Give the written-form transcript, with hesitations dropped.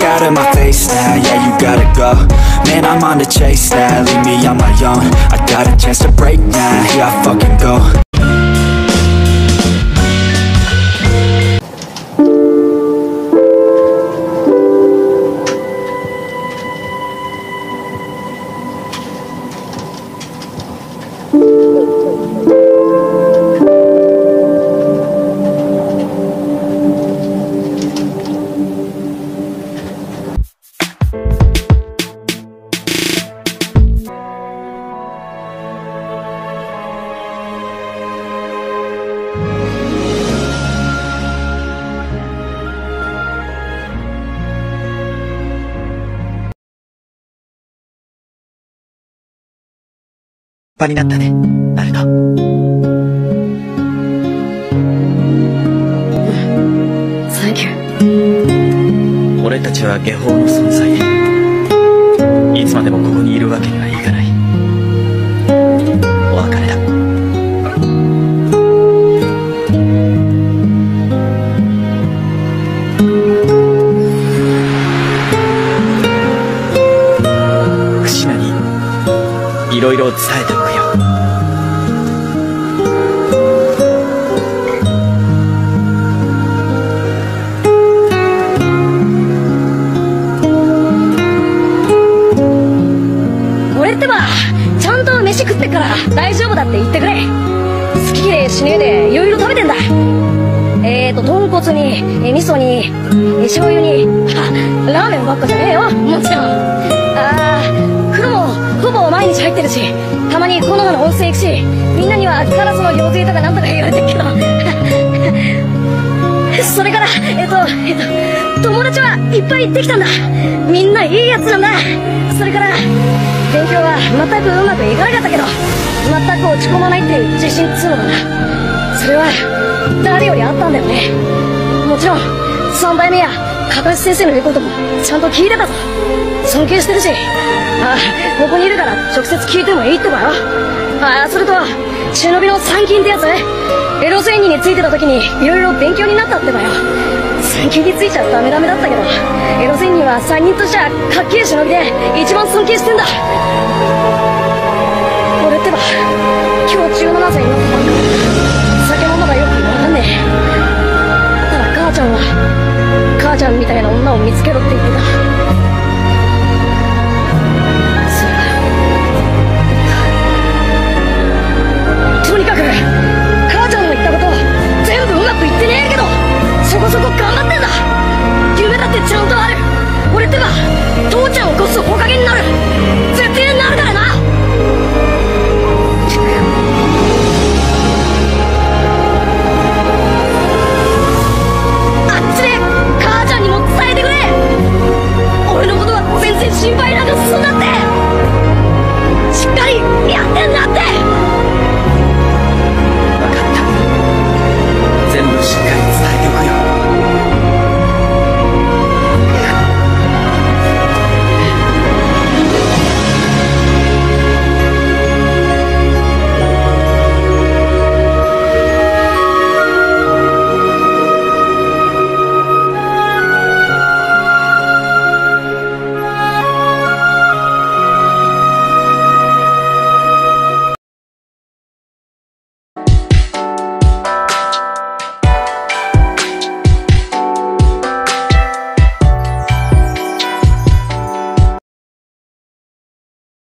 out of my face now, yeah, you gotta go. Man, I'm on the chase now, leave me on my own. I got a chance to break now, here I fucking go. 立派になったね、ナルト。 サンキュー。 俺たちは下方の存在。いつまでもここにいるわけにはいかない。お別れだ。クシナにいろいろ伝えておくよ。 俺ってばちゃんと飯食ってっから大丈夫だって言ってくれ。好き嫌いしねえでいろいろ食べてんだ。豚骨に味噌に醤油にラーメンばっかじゃねえよ、もちろん。風呂もほぼ毎日入ってるし、たまにこの葉の温泉行くし、みんなにはカラスの行水とかなんとか言われてるけどそれから友達はいっぱいできたんだ。みんないいやつなんだ。それから勉強は全くうまくいかなかったけど、全く落ち込まないっていう自信っつうのかな。それは誰よりあったんだよね。もちろん3代目やかかし先生の言うこともちゃんと聞いてたぞ。尊敬してるし、ここにいるから直接聞いてもいいってばよ。それと忍びの三金ってやつ、エロ戦技についてた時にいろいろ勉強になったってばよ。三金についちゃダメだったけど、エロ戦技は三人としてはかっけえ忍びで一番尊敬してんだ。俺ってば今日17歳になったばっか。酒もまだよくわかんねえ。ただ母ちゃんみたいな女を見つけろって言って